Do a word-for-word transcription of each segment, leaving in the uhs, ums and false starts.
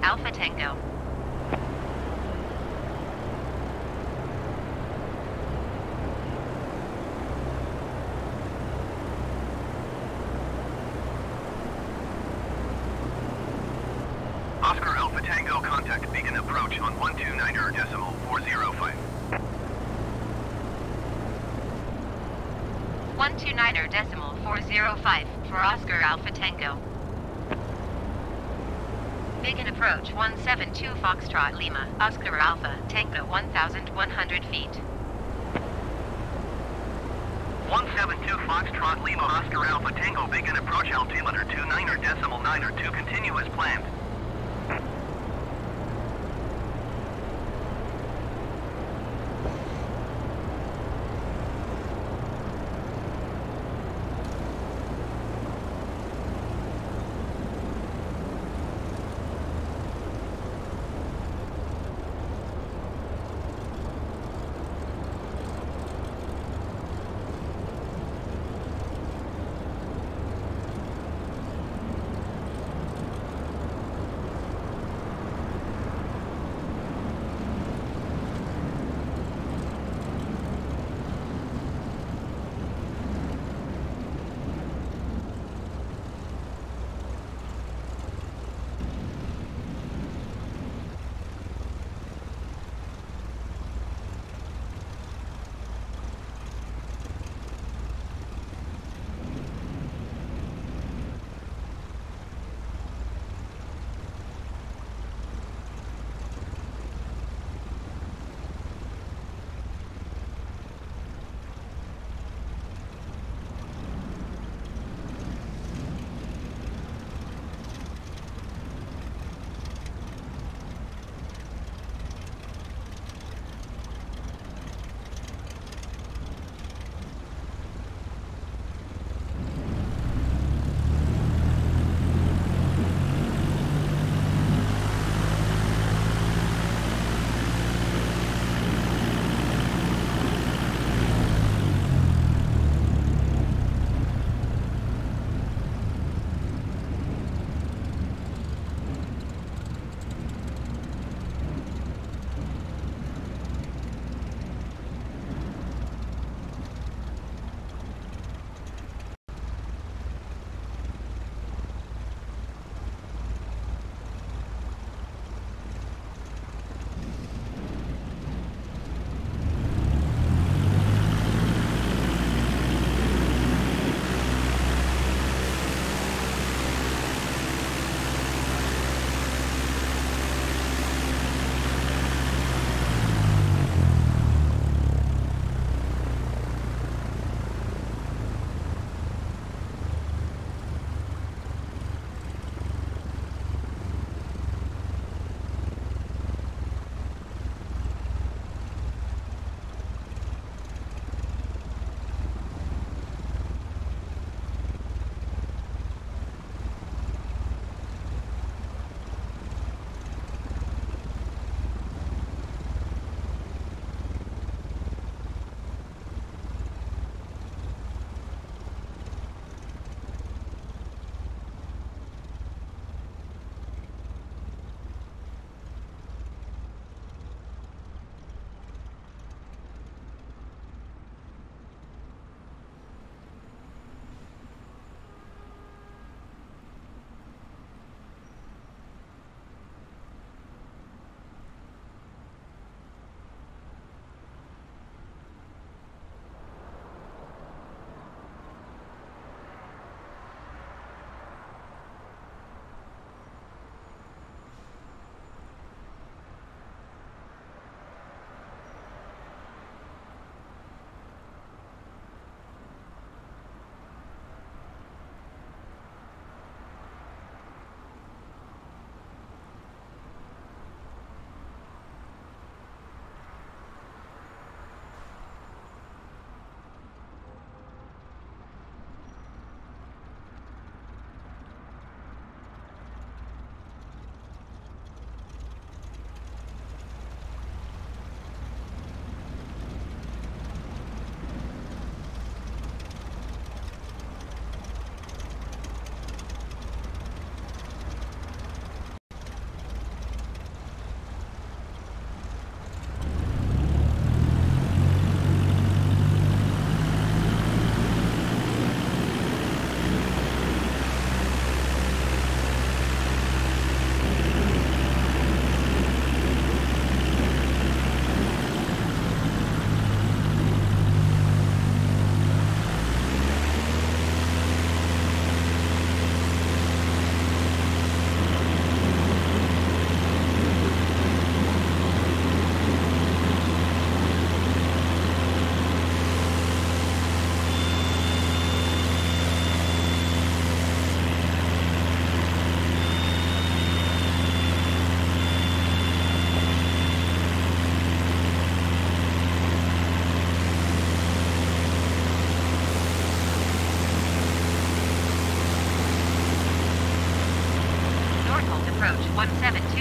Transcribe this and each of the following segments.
Alpha Tango. Oscar Alpha Tango, contact beacon approach on one two nine er decimal four zero five. one two nine er decimal four zero five for Oscar Alpha Tango. Beacon approach one seven two Foxtrot Lima, Oscar Alpha Tango one thousand one hundred feet. one seven two Foxtrot Lima, Oscar Alpha Tango, beacon approach altimeter two nine er decimal nine er two, continue as planned.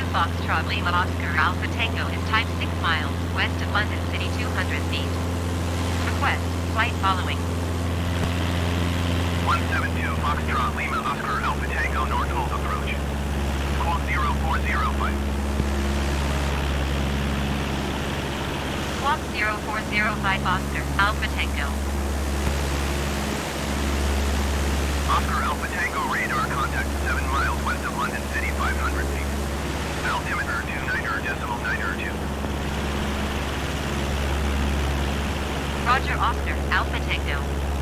two Foxtrot Lima Oscar Alpha Tango is type six miles west of London City two hundred feet. Request flight following. one seven two Foxtrot Lima Oscar Alpha Tango North approach. Squawk zero four zero five. Squawk zero four zero five Oscar Alpha Tango. Oscar Alpha Tango radar contact seven miles west of London City five hundred feet. Altimeter two niner decimal niner two. Roger Oscar Alpha Tango.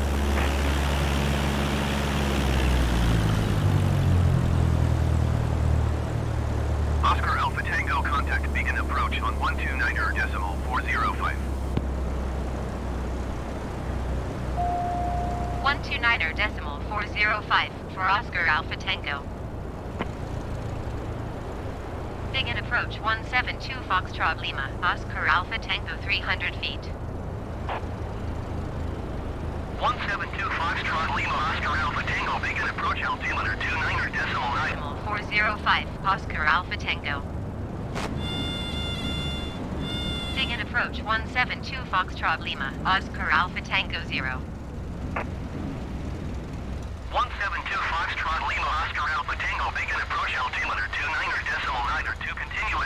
Oscar Alpha Tango contact begin approach on one two niner decimal four zero five. one two niner decimal four zero five for Oscar Alpha Tango. Begin approach one seven two Foxtrot Lima, Oscar Alpha Tango three hundred feet. one seven two Foxtrot Lima Oscar Alpha Tango begin approach altimeter two niner decimal nine. Decimal four zero five, Oscar Alpha Tango. Begin approach one seven two Foxtrot Lima, Oscar Alpha Tango zero. one seven two Foxtrot Lima Oscar Alpha Tango begin approach altimeter two niner decimal niner two continue